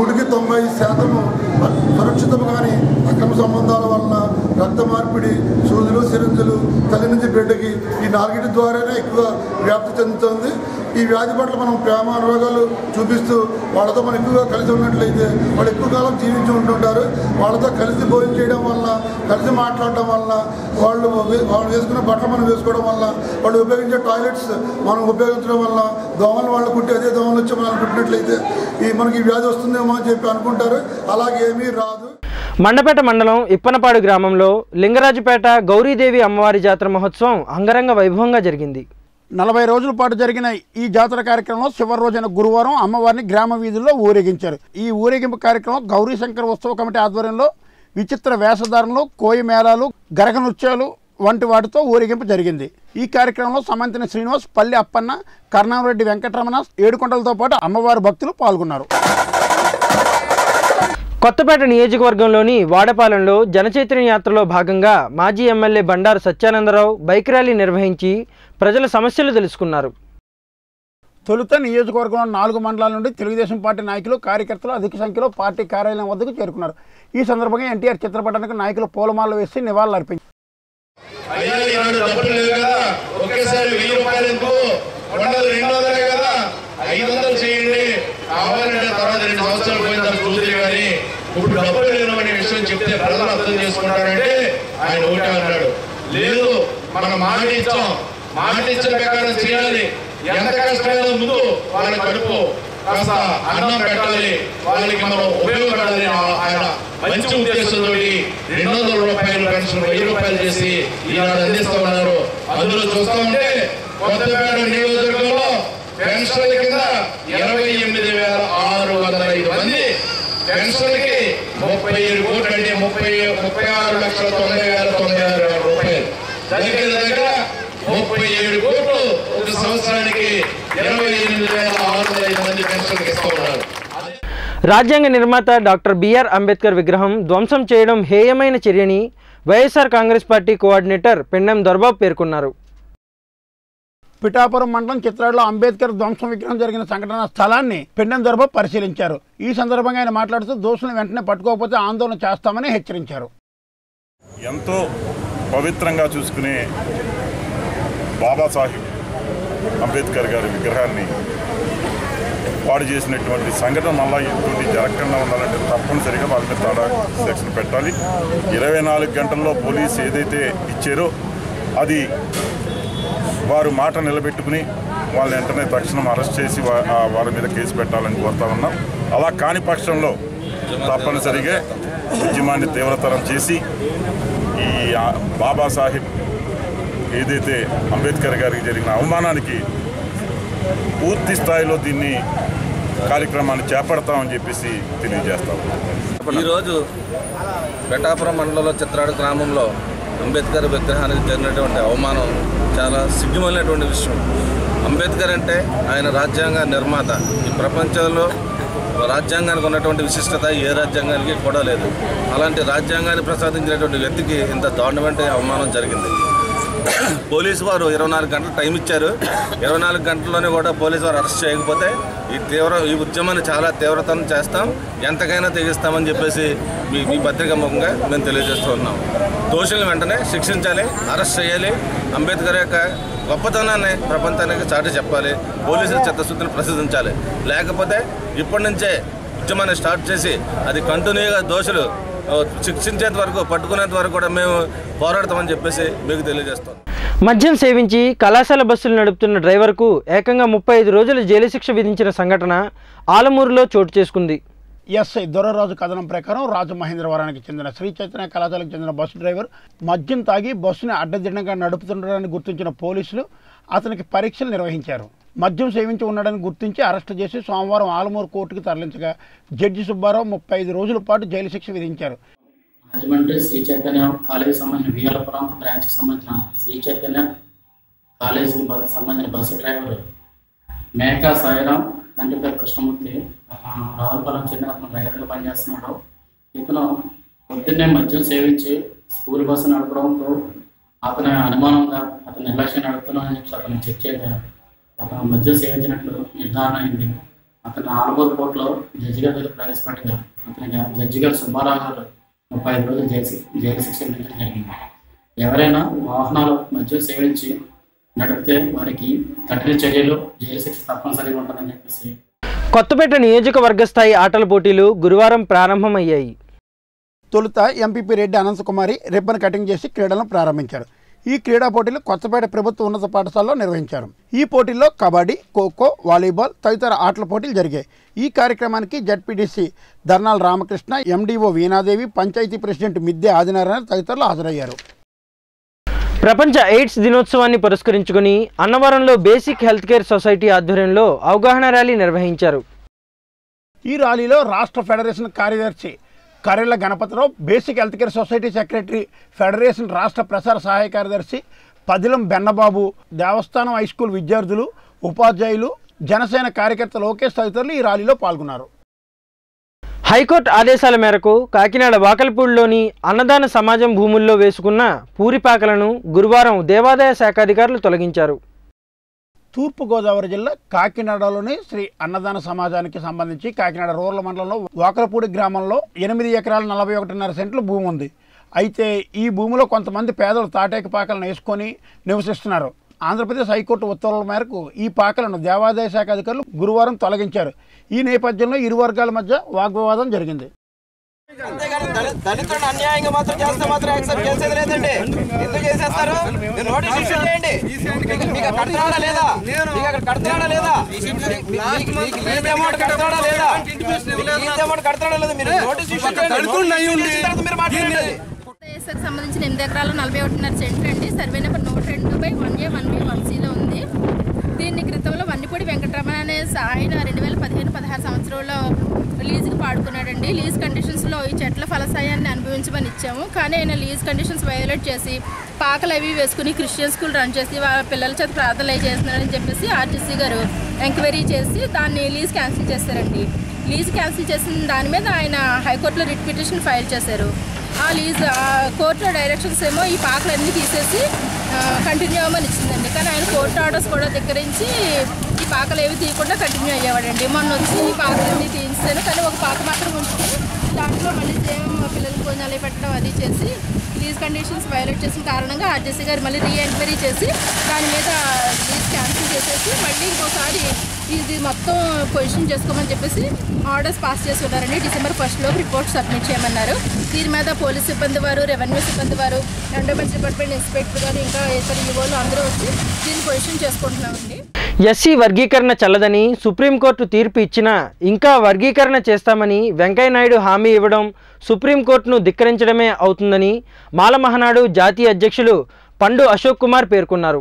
100% సురక్షితం కానీ అక్రమ సంబంధాల వలన రక్త మార్పిడి, సూదులు, సిరింజులు, తల్లి నుంచి బిడ్డకి ఈ 4 ద్వారానే ఎక్కువ వ్యాప్తి చెందుతుంది. ఈ వ్యాధి పట్ల మనం ప్రేమ అనురాగాలు చూపిస్తూ వాళ్ళతో మనం ఎక్కువగా కలిసి ఉన్నట్లయితే వాళ్ళు ఎక్కువ కాలం జీవించి ఉంటుంటారు. వాళ్ళతో కలిసి భోజనం చేయడం వల్ల, కలిసి మాట్లాడడం వల్ల, వాళ్ళు వేసుకున్న బట్టలు మనం వేసుకోవడం వల్ల, వాళ్ళు ఉపయోగించే టాయిలెట్స్ మనం ఉపయోగించడం వల్ల దోమలు వాళ్ళు కుట్టి అదే దోమలు వచ్చి మనం కుట్టినట్లయితే మనకి వ్యాధి వస్తుందేమో అని చెప్పి అనుకుంటారు. అలాగే ఏమీ రాదు. మండపేట మండలం ఇప్పనపాడు గ్రామంలో లింగరాజుపేట గౌరీదేవి అమ్మవారి జాతర మహోత్సవం అంగరంగ వైభవంగా జరిగింది. 40 రోజుల పాటు జరిగిన ఈ జాతర కార్యక్రమంలో చివరి రోజైన గురువారం అమ్మవారిని గ్రామ వీధుల్లో ఊరేగించారు. ఈ ఊరేగింపు కార్యక్రమం గౌరీ శంకర్ ఉత్సవ కమిటీ ఆధ్వర్యంలో విచిత్ర వేషధారణలు, కోయి మేళాలు, గరగ నృత్యాలు, వంటి వాటితో ఊరేగింపు జరిగింది. ఈ కార్యక్రమంలో సమంతిని శ్రీనివాస్, పల్లి అప్పన్న, కర్ణంరెడ్డి వెంకటరమణ, ఏడుకొండలతో పాటు అమ్మవారి భక్తులు పాల్గొన్నారు. కొత్తపేట నియోజకవర్గంలోని వాడపాలెంలో జనచైతన్య యాత్రలో భాగంగా మాజీ MLA Bandaru Satyanandarao bike rally నిర్వహించి ప్రజల సమస్యలు తెలుసుకున్నారు. తొలుత నియోజకవర్గంలో 4 మండలాల నుండి తెలుగుదేశం పార్టీ నాయకులు, కార్యకర్తలు అధిక సంఖ్యలో పార్టీ కార్యాలయం వద్దకు చేరుకున్నారు. ఈ సందర్భంగా ఎన్టీఆర్ చిత్రపటానికి నాయకులు పూలమాలలు వేసి నివాళులర్పించారు. లేదు మనం మాటిచ్చిన ప్రకారం చేయాలి. ఎంత కష్టమైన ముందు వాళ్ళ కడుపు కాస్త అన్నం పెట్టాలి, వాళ్ళకి మనం ఉపయోగపడాలి. ఆయన మంచి ఉద్దేశంతో 200 రూపాయలు పెన్షన్ 1000 రూపాయలు చేసి ఈనాడు అందిస్తూ ఉన్నారు. అందులో చూస్తూ ఉంటే కొత్తపేట నియోజకవర్గంలో పెన్షన్ల కింద 28,605 మంది పెన్షన్లకి 37 కోట్లు అంటే 36,90,96 రూపాయలు దగ్గర 37 కోట్లు ఒక సంవత్సరానికి 28,605 మంది పెన్షన్లకు ఇస్తూ ఉన్నారు. రాజ్యాంగ నిర్మాత డాక్టర్ బిఆర్ అంబేద్కర్ విగ్రహం ధ్వంసం చేయడం హేయమైన చర్యని YSR Congress party coordinator Pendem Dorababu పేర్కొన్నారు. పిఠాపురం మండలం చిత్రాడలో అంబేద్కర్ ధ్వంసం విగ్రహం జరిగిన సంఘటన స్థలాన్ని పెండెం దొరబాబు పరిశీలించారు. ఈ సందర్భంగా ఆయన మాట్లాడుతూ దోషులను వెంటనే పట్టుకోకపోతే ఆందోళన చేస్తామని హెచ్చరించారు. ఎంతో పవిత్రంగా చూసుకునే బాబాసాహెబ్ అంబేద్కర్ గారి విగ్రహాన్ని పాడు చేసినటువంటి సంఘటన మళ్ళీ ఇటువంటి జరగకుండా ఉండాలంటే తప్పనిసరిగా వాళ్ళ మీద తాడా సెక్షన్ పెట్టాలి. 24 గంటల్లో పోలీసు ఏదైతే ఇచ్చారో అది వారు మాట నిలబెట్టుకుని వాళ్ళని వెంటనే తక్షణం అరెస్ట్ చేసి వారి మీద కేసు పెట్టాలని కోరుతా ఉన్నాం. అలా కాని పక్షంలో తప్పనిసరిగా ఉద్యమాన్ని తీవ్రతరం చేసి ఈ బాబాసాహెబ్ ఏదైతే అంబేద్కర్ గారికి జరిగిన అవమానానికి పూర్తి స్థాయిలో దీన్ని కార్యక్రమాన్ని చేపడతామని చెప్పేసి తెలియజేస్తాం. ఈరోజు పిఠాపురం మండలంలో చిత్రాడు గ్రామంలో అంబేద్కర్ విగ్రహానికి జరిగినటువంటి అవమానం చాలా సిగ్గుమలినటువంటి విషయం. అంబేద్కర్ అంటే ఆయన రాజ్యాంగ నిర్మాత. ఈ ప్రపంచంలో రాజ్యాంగానికి ఉన్నటువంటి విశిష్టత ఏ రాజ్యాంగానికి కూడా లేదు. అలాంటి రాజ్యాంగాన్ని ప్రసాదించినటువంటి వ్యక్తికి ఇంత దారుణమైన అవమానం జరిగింది. పోలీసు వారు 24 గంటలు టైం ఇచ్చారు. 24 గంటల్లోనే కూడా పోలీసు వారు అరెస్ట్ చేయకపోతే ఈ ఉద్యమాన్ని చాలా తీవ్రతరం చేస్తాం, ఎంతకైనా తెగిస్తామని చెప్పేసి మీ పత్రిక ముఖంగా మేము తెలియజేస్తూ ఉన్నాం. దోషులను వెంటనే శిక్షించాలి, అరెస్ట్ చేయాలి, అంబేద్కర్ యొక్క గొప్పతనాన్ని ప్రపంచానికి చాటి చెప్పాలి, పోలీసుల చిత్తశుద్ధిని ప్రశ్నించాలి. లేకపోతే ఇప్పటి నుంచే ఉద్యమాన్ని స్టార్ట్ చేసి అది కంటిన్యూగా దోషులు శిక్షించేంత వరకు, పట్టుకునేంత వరకు కూడా మేము పోరాడతామని చెప్పేసి మీకు తెలియజేస్తాం. మద్యం సేవించి కళాశాల బస్సులు నడుపుతున్న డ్రైవర్కు ఏకంగా 35 రోజుల జైలు శిక్ష విధించిన సంఘటన ఆలమూరులో చోటు చేసుకుంది. ఎస్ఐ దొరరాజు కథనం ప్రకారం రాజమహేంద్రవరానికి చెందిన శ్రీ చైతన్య కళాశాలకు చెందిన బస్సు డ్రైవర్ మద్యం తాగి బస్సుని అడ్డదిడ్డంగా నడుపుతుండడాన్ని గుర్తించిన పోలీసులు అతనికి పరీక్షలు నిర్వహించారు. మద్యం సేవించి ఉండడాన్ని గుర్తించి అరెస్టు చేసి సోమవారం ఆలమూరు కోర్టుకు తరలించగా జడ్జి సుబ్బారావు 35 రోజుల పాటు జైలు శిక్ష విధించారు. రాజమండ్రి శ్రీ చైతన్య కాలేజీకి సంబంధించిన వియాలపురం బ్రాంచ్కి సంబంధించిన శ్రీ చైతన్య కాలేజీకి సంబంధించిన బస్సు డ్రైవర్ మేకా సాయిరాం అంటే పేరు కృష్ణమూర్తి, రావులపాలెం చెందిన అతను డ్రైవర్గా పనిచేస్తున్నాడు. ఇతను పొద్దున్నే మద్యం సేవించి స్కూల్ బస్సు నడపడంతో అతని అనుమానంగా అతను నిర్లక్ష్యం నడుపుతున్నాడని చెప్పి అతను చెక్ చేయగా అతను మద్యం సేవించినట్లు నిర్ధారణ అయింది. అతను ఆలమూరు కోర్టులో జడ్జి గారి దగ్గర ప్రవేశపెట్టగా అతనికి జడ్జి గారు సుబ్బారావు గారు 35 రోజులు జైలు శిక్ష విధించడం జరిగింది. ఎవరైనా వాహనాలు మద్యం సేవించి నడిపితే వారికి కఠిన చర్యలు, జైలు శిక్ష తప్పనిసరిగా ఉంటుందని చెప్పేసి. కొత్తపేట నియోజకవర్గ స్థాయి ఆటల పోటీలు గురువారం ప్రారంభమయ్యాయి. తొలుత MPP Reddy Anantakumari ribbon cutting చేసి క్రీడలను ప్రారంభించారు. ఈ క్రీడా పోటీలు కొత్తపేట ప్రభుత్వ ఉన్నత పాఠశాలలో నిర్వహించారు. ఈ పోటీల్లో కబడ్డీ, ఖోఖో, వాలీబాల్ తదితర ఆటల పోటీలు జరిగాయి. ఈ కార్యక్రమానికి ZPTC Dharnala Ramakrishna, MDO Veenadevi, panchayat president Midde Adinarayana తదితరులు హాజరయ్యారు. ప్రపంచ ఎయిడ్స్ దినోత్సవాన్ని పురస్కరించుకుని అన్నవరంలో బేసిక్ హెల్త్ కేర్ సొసైటీ ఆధ్వర్యంలో అవగాహన ర్యాలీ నిర్వహించారు. ఈ ర్యాలీలో రాష్ట్ర ఫెడరేషన్ కార్యదర్శి Karella Ganapatirao, basic health care society secretary, federation రాష్ట్ర ప్రసార సహాయ కార్యదర్శి పదిలం బెన్నబాబు, దేవస్థానం హై స్కూల్ విద్యార్థులు, ఉపాధ్యాయులు, జనసేన కార్యకర్త లోకేష్ తదితరులు ఈ ర్యాలీలో పాల్గొన్నారు. హైకోర్టు ఆదేశాల మేరకు కాకినాడ వాకల్పూడిలోని అన్నదాన సమాజం భూముల్లో వేసుకున్న పూరిపాకలను గురువారం దేవాదాయ శాఖ అధికారులు తొలగించారు. తూర్పుగోదావరి జిల్లా కాకినాడలోని శ్రీ అన్నదాన సమాజానికి సంబంధించి కాకినాడ రూరల్ మండలంలో వాకలపూడి గ్రామంలో 8 ఎకరాల 41.5 సెంట్లు భూమి ఉంది. అయితే ఈ భూమిలో కొంతమంది పేదలు తాటేక పాకలను వేసుకొని నివసిస్తున్నారు. ఆంధ్రప్రదేశ్ హైకోర్టు ఉత్తర్వుల మేరకు ఈ పాకలను దేవాదాయ శాఖ అధికారులు గురువారం తొలగించారు. ఈ నేపథ్యంలో ఇరు వర్గాల మధ్య వాగ్వివాదం జరిగింది. దళితులను అన్యాయంగా మాత్రం చేస్తే మాత్రం యాక్సెప్ట్ చేసేది లేదండి. ఎందుకు చేసేస్తారు? నోటీస్ ఇష్యూ చేయండి. మీకు కడతాడా లేదా? మీకు అక్కడ కడతాడా లేదా? అమౌంట్ కడతాడా లేదా? అమౌంట్ కడతాడా లేదా? మీరు నోటీస్ ఇష్యూ చేయండి. మీరు మాట్లాడండి. సంబంధించిన 8 ఎకరాలు 41.5 సెంట్లు అండి. సర్వే నెంబర్ 102/1A 1B 1Cలో ఉంది. దీన్ని క్రితంలో వన్నిపూడి వెంకటరమణ అనే ఆయన 2015-16 సంవత్సరంలో లీజుకి పాడుకున్నాడండి. లీజ్ కండిషన్స్లో ఈ చెట్ల ఫలసాయాన్ని అనుభవించమని ఇచ్చాము. కానీ ఆయన లీజ్ కండిషన్స్ వయోలేట్ చేసి పాకలు అవి వేసుకుని క్రిస్టియన్ స్కూల్ రన్ చేసి వాళ్ళ పిల్లల చేత ప్రార్థనలు అవి చేస్తున్నారని చెప్పేసి ఆర్టీసీ గారు ఎంక్వైరీ చేసి దాన్ని లీజ్ క్యాన్సిల్ చేశారండి. లీజ్ క్యాన్సిల్ చేసిన దాని మీద ఆయన హైకోర్టులో రిట్ పిటిషన్ ఫైల్ చేశారు. ఆ లీజ్ కోర్టులో డైరెక్షన్స్ ఏమో ఈ పాకలన్నీ తీసేసి కంటిన్యూ అవ్వమని ఇచ్చిందండి. కానీ ఆయన కోర్టు ఆర్డర్స్ కూడా ధిక్కరించి ఈ పాకలు ఏవి తీయకుండా కంటిన్యూ అయ్యేవాడండి. మొన్న వచ్చి ఈ పాకలన్నీ తీయించాను, కానీ ఒక పాక మాత్రం ఉంచుకుని దాంట్లో మళ్ళీ సేమ్ పిల్లలకు భోజనాలు పెట్టడం అది చేసి లీజ్ కండిషన్స్ వయోలేట్ చేసిన కారణంగా ఆర్టీసీ గారు మళ్ళీ రీఎంక్వైరీ చేసి దాని మీద లీజ్ క్యాన్సిల్ చేసేసి మళ్ళీ ఇంకోసారి ఇది మొత్తం పొజిషన్ చేసుకోమని చెప్పేసి ఆర్డర్స్ పాస్ చేసి ఉన్నారండి. December 1 రిపోర్ట్ సబ్మిట్ చేయమన్నారు. దీని మీద పోలీస్ సిబ్బంది వారు, రెవెన్యూ సిబ్బంది వారు, ఎండోమెంట్స్ డిపార్ట్మెంట్ ఇన్స్పెక్టర్ గారు, ఇంకా ఇతర యువలు అందరూ వచ్చి దీన్ని పొజిషన్ చేసుకుంటున్నామండి. ఎస్సీ వర్గీకరణ చల్లదని సుప్రీంకోర్టు తీర్పు ఇచ్చినా ఇంకా వర్గీకరణ చేస్తామని వెంకయ్యనాయుడు హామీ ఇవ్వడం సుప్రీంకోర్టును ధిక్కరించడమే అవుతుందని మాల మహానాడు జాతీయ అధ్యక్షులు పండు అశోక్ కుమార్ పేర్కొన్నారు.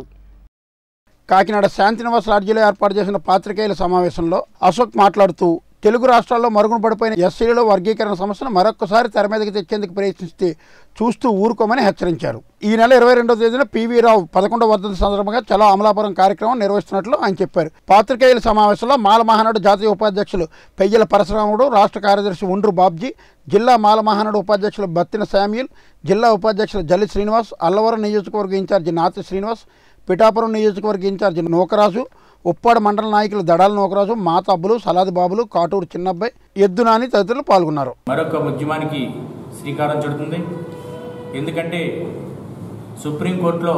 కాకినాడ శాంతినివాస్ లాడ్జీలో ఏర్పాటు చేసిన పాత్రికేయుల సమావేశంలో అశోక్ మాట్లాడుతూ తెలుగు రాష్ట్రాల్లో మరుగున పడిపోయిన ఎస్సీలలో వర్గీకరణ సమస్యను మరొకసారి తెర మీదకి తెచ్చేందుకు ప్రయత్నిస్తే చూస్తూ ఊరుకోమని హెచ్చరించారు. ఈ నెల 22వ తేదీన పివి రావు 11వ వర్ధంతి సందర్భంగా చలో అమలాపురం కార్యక్రమం నిర్వహిస్తున్నట్లు ఆయన చెప్పారు. పాత్రికేయుల సమావేశంలో మాల మహానాడు జాతీయ ఉపాధ్యక్షులు పెయ్యల పరశురాముడు, రాష్ట్ర కార్యదర్శి ఉండ్రు బాబ్జీ, జిల్లా మాల మహానాడు ఉపాధ్యక్షులు బత్తిన శామ్యూల్, జిల్లా ఉపాధ్యక్షులు జల్లి శ్రీనివాస్, అల్లవరం నియోజకవర్గ ఇన్ఛార్జి నాతి శ్రీనివాస్, పిఠాపురం నియోజకవర్గ ఇన్ఛార్జి నూకరాజు, ఉప్పాడ మండల నాయకులు దడాల నూకరాజు, మాతబ్బులు, సలాది బాబులు, కాటూరు చిన్నబ్బాయి, ఎద్దునాని తదితరులు పాల్గొన్నారు. మరొక ఉద్యమానికి శ్రీకారం చుడుతుంది. ఎందుకంటే సుప్రీంకోర్టులో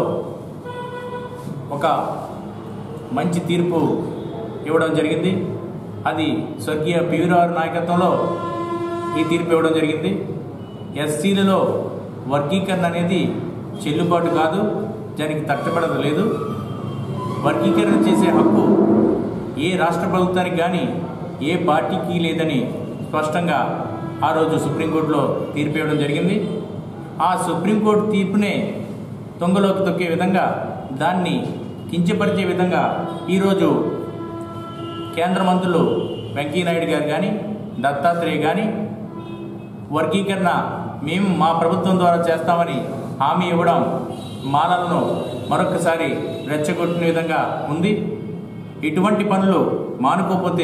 ఒక మంచి తీర్పు ఇవ్వడం జరిగింది. అది స్వర్గీయ పివిరావు నాయకత్వంలో ఈ తీర్పు ఇవ్వడం జరిగింది. ఎస్సీలలో వర్గీకరణ అనేది చెల్లుబాటు కాదు, దానికి తట్టబడదు లేదు. వర్గీకరణ చేసే హక్కు ఏ రాష్ట్ర ప్రభుత్వానికి కానీ ఏ పార్టీకి లేదని స్పష్టంగా ఆ రోజు సుప్రీంకోర్టులో తీర్పు ఇవ్వడం జరిగింది. ఆ సుప్రీంకోర్టు తీర్పునే తొంగలోకి తొక్కే విధంగా, దాన్ని కించపరిచే విధంగా ఈరోజు కేంద్ర మంత్రులు వెంకయ్యనాయుడు గారు కానీ దత్తాత్రేయ కానీ వర్గీకరణ మేము మా ప్రభుత్వం ద్వారా చేస్తామని హామీ ఇవ్వడం మాలలను మరొకసారి రెచ్చగొట్టిన విధంగా ఉంది. ఇటువంటి పనులు మానుకోకపోతే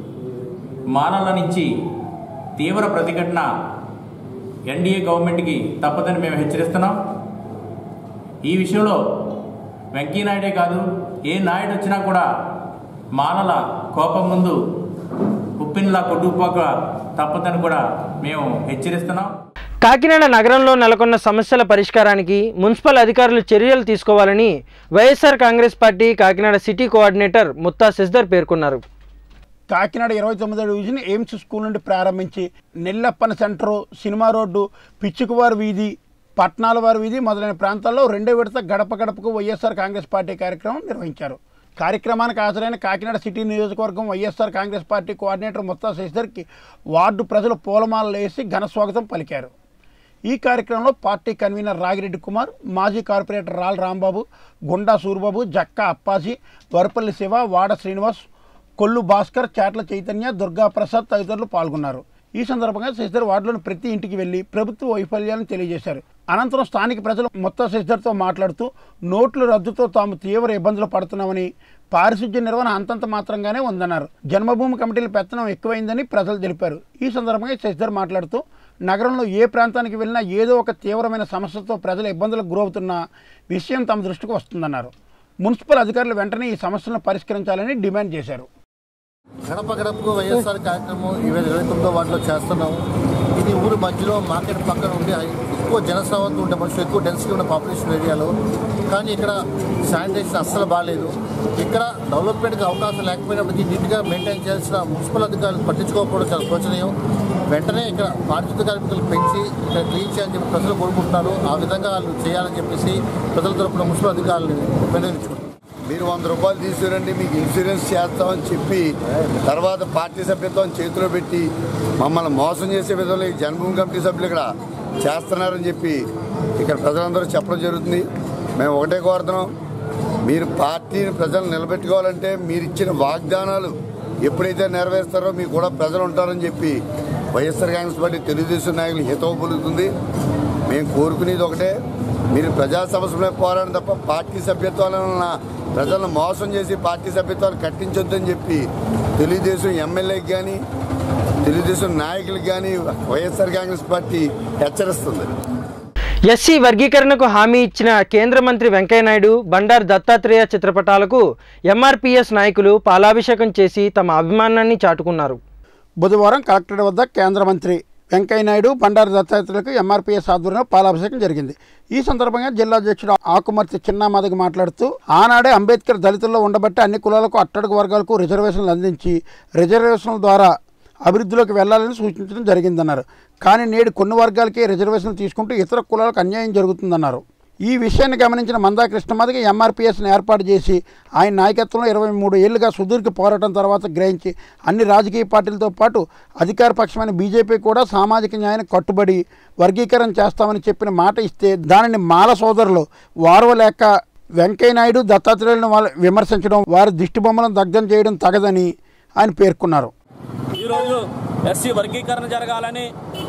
మాలల నుంచి తీవ్ర ప్రతిఘటన ఎన్డీఏ గవర్నమెంట్కి తప్పదని మేము హెచ్చరిస్తున్నాం. ఈ విషయంలో వెంకయ్యనాయుడే కాదు, ఏ నాయుడు వచ్చినా కూడా మాలల కోపం ముందు ఉప్పిన్లా కొట్టుకుపోక తప్పదని కూడా మేము హెచ్చరిస్తున్నాం. కాకినాడ నగరంలో నెలకొన్న సమస్యల పరిష్కారానికి మున్సిపల్ అధికారులు చర్యలు తీసుకోవాలని YSR Congress party Kakinada city coordinator Mutta Sasidhar పేర్కొన్నారు. కాకినాడ 29వ డివిజన్ ఎయిమ్స్ స్కూల్ నుండి ప్రారంభించి నెల్లప్పన సెంటరు, సినిమా రోడ్డు, పిచ్చుకువారి వీధి, పట్నాల వారి వీధి మొదలైన ప్రాంతాల్లో 2వ విడత గడప గడపకు వైఎస్ఆర్ కాంగ్రెస్ పార్టీ కార్యక్రమం నిర్వహించారు. కార్యక్రమానికి హాజరైన కాకినాడ సిటీ నియోజకవర్గం YSR Congress party coordinator Mutta శశిధర్కి వార్డు ప్రజలు పూలమాలలు వేసి ఘన స్వాగతం పలికారు. ఈ కార్యక్రమంలో పార్టీ కన్వీనర్ రాగిరెడ్డి కుమార్, మాజీ కార్పొరేటర్ రాల్ రాంబాబు, గుండా సూర్బాబు, జక్కా అప్పాజీ, వరపల్లి శివ, వాడ శ్రీనివాస్, కొల్లు భాస్కర్, చాట్ల చైతన్య, దుర్గాప్రసాద్ తదితరులు పాల్గొన్నారు. ఈ సందర్భంగా శశిధర్ వార్డులోని ప్రతి ఇంటికి వెళ్లి ప్రభుత్వ వైఫల్యాలను తెలియజేశారు. అనంతరం స్థానిక ప్రజలు మొత్తం శశిధర్తో మాట్లాడుతూ నోట్ల రద్దుతో తాము తీవ్ర ఇబ్బందులు పడుతున్నామని, పారిశుద్ధ్య నిర్వహణ అంతంత మాత్రంగానే ఉందన్నారు. జన్మభూమి కమిటీల పెత్తనం ఎక్కువైందని ప్రజలు తెలిపారు. ఈ సందర్భంగా శశిధర్ మాట్లాడుతూ నగరంలో ఏ ప్రాంతానికి వెళ్ళినా ఏదో ఒక తీవ్రమైన సమస్యతో ప్రజలు ఇబ్బందులకు గురవుతున్న విషయం తమ దృష్టికి వస్తుందన్నారు. మున్సిపల్ అధికారులు వెంటనే ఈ సమస్యలను పరిష్కరించాలని డిమాండ్ చేశారు. గడప గడపకు వైఎస్ఆర్ కార్యక్రమం 29వ వార్డులో చేస్తున్నాము. ఇది ఊరు మధ్యలో మార్కెట్ పక్కన ఉండి ఎక్కువ జనసావంతో ఉండే మనుషులు, ఎక్కువ డెన్సిటీ ఉన్న పాపులేషన్ ఏరియాలో. కానీ ఇక్కడ శానిటైజేషన్ అస్సలు బాగాలేదు. ఇక్కడ డెవలప్మెంట్కి అవకాశం లేకపోయినప్పటికీ నీట్గా మెయింటైన్ చేయాల్సిన మున్సిపల్ అధికారులు పట్టించుకోకపోవడం చాలా శోచనీయం. వెంటనే ఇక్కడ పారిశుద్ధ్య కార్మికులు పెంచి ఇక్కడ క్లీన్ చేయాలని చెప్పి ప్రజలు కోరుకుంటున్నారు. ఆ విధంగా వాళ్ళు చేయాలని చెప్పేసి ప్రజల తరపున మున్సిపల్ అధికారులను వినియోగించుకుంటున్నారు. మీరు 100 రూపాయలు తీసుకురండి, మీకు ఇన్సూరెన్స్ చేస్తామని చెప్పి తర్వాత పార్టీ సభ్యత్వం చేతిలో పెట్టి మమ్మల్ని మోసం చేసే విధంలో ఈ జన్మభూమి కమిటీ సభ్యులు ఇక్కడ చేస్తున్నారని చెప్పి ఇక్కడ ప్రజలందరూ చెప్పడం జరుగుతుంది. మేము ఒకటే కోరుతున్నాం, మీరు పార్టీని ప్రజలు నిలబెట్టుకోవాలంటే మీరు ఇచ్చిన వాగ్దానాలు ఎప్పుడైతే నెరవేరుస్తారో మీకు కూడా ప్రజలు ఉంటారని చెప్పి వైఎస్ఆర్ కాంగ్రెస్ పార్టీ తెలుగుదేశం నాయకులు హితవు పలుకుతుంది. మేము కోరుకునేది ఒకటే, మీరు ప్రజా సమస్యలపై పోరాడడం తప్ప పార్టీ సభ్యత్వాలను ప్రజలను మోసం చేసి పార్టీ సభ్యత్వాలు కట్టించొద్దని చెప్పి తెలుగుదేశం ఎమ్మెల్యేకి కానీ తెలుగుదేశం నాయకులకు కానీ వైఎస్ఆర్ కాంగ్రెస్ పార్టీ హెచ్చరిస్తుంది. ఎస్సీ వర్గీకరణకు హామీ ఇచ్చిన కేంద్ర మంత్రి వెంకయ్యనాయుడు, బండారు దత్తాత్రేయ చిత్రపటాలకు ఎంఆర్పీఎస్ నాయకులు పాలాభిషేకం చేసి తమ అభిమానాన్ని చాటుకున్నారు. బుధవారం కలెక్టరేట్ వద్ద కేంద్ర మంత్రి వెంకయ్యనాయుడు, బండారు దత్తాత్రేయులకు ఎంఆర్పీఎస్ ఆధ్వర్యంలో పాలాభిషేకం జరిగింది. ఈ సందర్భంగా జిల్లా అధ్యక్షుడు ఆకుమర్తి చిన్నామాదగి మాట్లాడుతూ ఆనాడే అంబేద్కర్ దళితుల్లో ఉండబట్టి అన్ని కులాలకు, అట్టడుగు వర్గాలకు రిజర్వేషన్లు అందించి రిజర్వేషన్ల ద్వారా అభివృద్ధిలోకి వెళ్లాలని సూచించడం జరిగిందన్నారు. కానీ నేడు కొన్ని వర్గాలకే రిజర్వేషన్లు తీసుకుంటూ ఇతర కులాలకు అన్యాయం జరుగుతుందన్నారు. ఈ విషయాన్ని గమనించిన మందా కృష్ణమాదిగా ఎంఆర్పీఎస్ను ఏర్పాటు చేసి ఆయన నాయకత్వంలో 23 ఏళ్లుగా సుదీర్ఘ పోరాటం తర్వాత గ్రహించి అన్ని రాజకీయ పార్టీలతో పాటు అధికార పక్షమైన బీజేపీ కూడా సామాజిక న్యాయానికి కట్టుబడి వర్గీకరణ చేస్తామని చెప్పిన మాట ఇస్తే దానిని మాల సోదరులు వారవలేక వెంకయ్యనాయుడు, దత్తాత్రేయులను విమర్శించడం, వారి దిష్టిబొమ్మలను దగ్ధం చేయడం తగదని ఆయన పేర్కొన్నారు. ఈరోజు ఎస్సీ వర్గీకరణ జరగాలని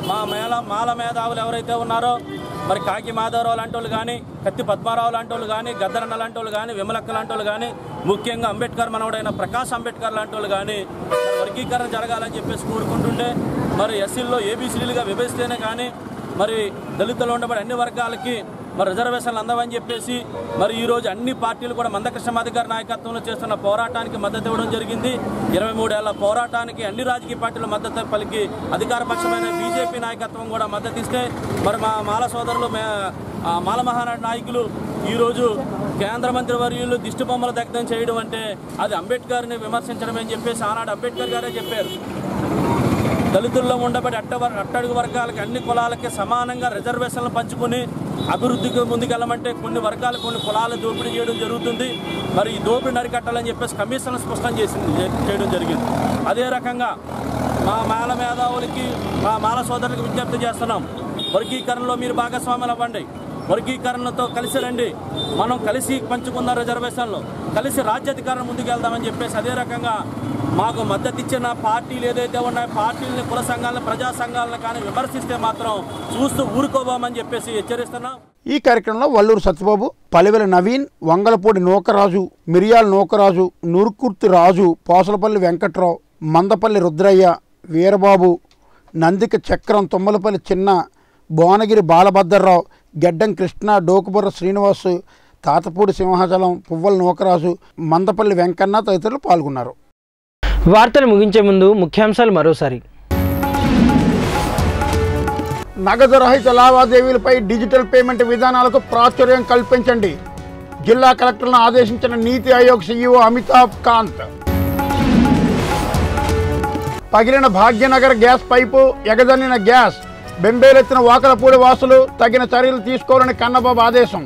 మాల మేధావులు ఎవరైతే ఉన్నారో మరి కాకి మాధవరావు లాంటి వాళ్ళు కానీ, కత్తి పద్మారావు లాంటి వాళ్ళు కానీ, గద్దరన్న లాంటి వాళ్ళు కానీ, విమలక్క లాంటి వాళ్ళు కానీ, ముఖ్యంగా అంబేద్కర్ మనవడైన ప్రకాష్ అంబేద్కర్ లాంటి వాళ్ళు కానీ వర్గీకరణ జరగాలని చెప్పేసి కోరుకుంటుంటే మరి ఎస్సీల్లో ఏబీసీలుగా విభజిస్తేనే కానీ మరి దళితులు ఉండబడి అన్ని వర్గాలకి మరి రిజర్వేషన్లు అందవని చెప్పేసి మరి ఈరోజు అన్ని పార్టీలు కూడా మందకృష్ణమాది గారి నాయకత్వంలో చేస్తున్న పోరాటానికి మద్దతు ఇవ్వడం జరిగింది. 23 ఏళ్ల పోరాటానికి అన్ని రాజకీయ పార్టీలు మద్దతు పలికి అధికార పక్షమైన బీజేపీ నాయకత్వం కూడా మద్దతు ఇస్తే మరి మా మాల సోదరులు మాల మహానాడు నాయకులు ఈరోజు కేంద్ర మంత్రి వర్యులు దిష్టి బొమ్మలు దగ్ధం చేయడం అంటే అది అంబేద్కర్ని విమర్శించడం అని చెప్పేసి ఆనాడు అంబేద్కర్ గారే చెప్పారు. దళితుల్లో ఉండబడి అట్టడుగు వర్గాలకి అన్ని కులాలకి సమానంగా రిజర్వేషన్లు పంచుకొని అభివృద్ధికి ముందుకెళ్ళమంటే కొన్ని వర్గాలు కొన్ని కులాలు దోపిడీ చేయడం జరుగుతుంది. మరి ఈ దోపిడీ అరికట్టాలని చెప్పేసి కమిషన్ స్పష్టం చేయడం జరిగింది. అదే రకంగా మా మాల మేధావులకి, మా మాల సోదరులకు విజ్ఞప్తి చేస్తున్నాం, వర్గీకరణలో మీరు భాగస్వాములు అవ్వండి. వర్గీకరణతో కలిసి రండి, మనం కలిసి పంచుకుందాం రిజర్వేషన్లు, కలిసి రాజ్యాధికారం ముందుకెళ్దామని చెప్పేసి అదే రకంగా మాకు మద్దతు ఇచ్చిన పార్టీలు ఏదైతే ఉన్నాయో పార్టీలని, కుల సంఘాలను, ప్రజా సంఘాలను కానీ విమర్శిస్తే మాత్రం చూస్తూ ఊరుకోబోమని చెప్పేసి హెచ్చరిస్తున్నాం. ఈ కార్యక్రమంలో వల్లూరు సత్యబాబు, పలివెల నవీన్, వంగలపూడి నూకరాజు, మిరియాల నూకరాజు, నూరుకుర్తి రాజు, పోసలపల్లి వెంకట్రావు, మందపల్లి రుద్రయ్య, వీరబాబు, నందిక చక్రం, తుమ్మలపల్లి చిన్న, భువనగిరి బాలభద్రరావు, గెడ్డం కృష్ణ, డోకుబుర్ర శ్రీనివాసు, తాతపూడి సింహాచలం, పువ్వల నూకరాజు, మందపల్లి వెంకన్న తదితరులు పాల్గొన్నారు. వార్తలు ముగించే ముందు ముఖ్యాంశాలు మరోసారి. నగదు రహిత లావాదేవీలపై డిజిటల్ పేమెంట్ విధానాలకు ప్రాచుర్యం కల్పించండి. జిల్లా కలెక్టర్లను ఆదేశించిన నీతి ఆయోగ్ సీఈఓ అమితాబ్ కాంత్. పగిలిన భాగ్యనగర్ గ్యాస్ పైపు, ఎగదన్నిన గ్యాస్, బెంబేలెత్తిన వాకలపూడి వాసులు, తగిన చర్యలు తీసుకోవాలని కన్నబాబు ఆదేశం.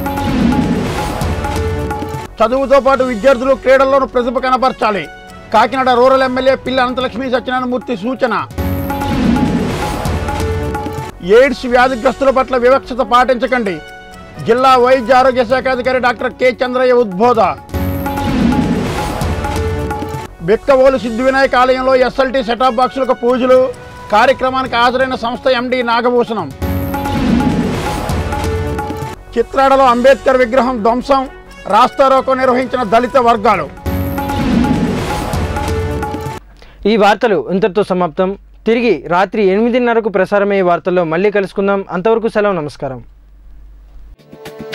చదువుతో పాటు విద్యార్థులు క్రీడల్లోనూ ప్రతిభ కనబర్చాలి. కాకినాడ రూరల్ ఎమ్మెల్యే పిల్లి అనంతలక్ష్మి సత్యనారాయణమూర్తి సూచన. ఎయిడ్స్ వ్యాధిగ్రస్తుల పట్ల వివక్షత పాటించకండి. జిల్లా వైద్య ఆరోగ్య శాఖ అధికారి డాక్టర్ కె చంద్రయ్య ఉద్బోధ. బిక్కవోలు సిద్ధి వినాయక ఆలయంలో ఎస్ఎల్టీ సెటాప్ బాక్సులకు పూజలు, కార్యక్రమానికి హాజరైన సంస్థ ఎండి నాగభూషణం. చిత్రాడలో అంబేద్కర్ విగ్రహం ధ్వంసం, రాస్తారోకో నిర్వహించిన దళిత వర్గాలు. ఈ వార్తలు ఇంతటితో సమాప్తం. తిరిగి రాత్రి 8:30కు ప్రసారమయ్యే వార్తల్లో మళ్ళీ కలుసుకుందాం. అంతవరకు సెలవు. నమస్కారం.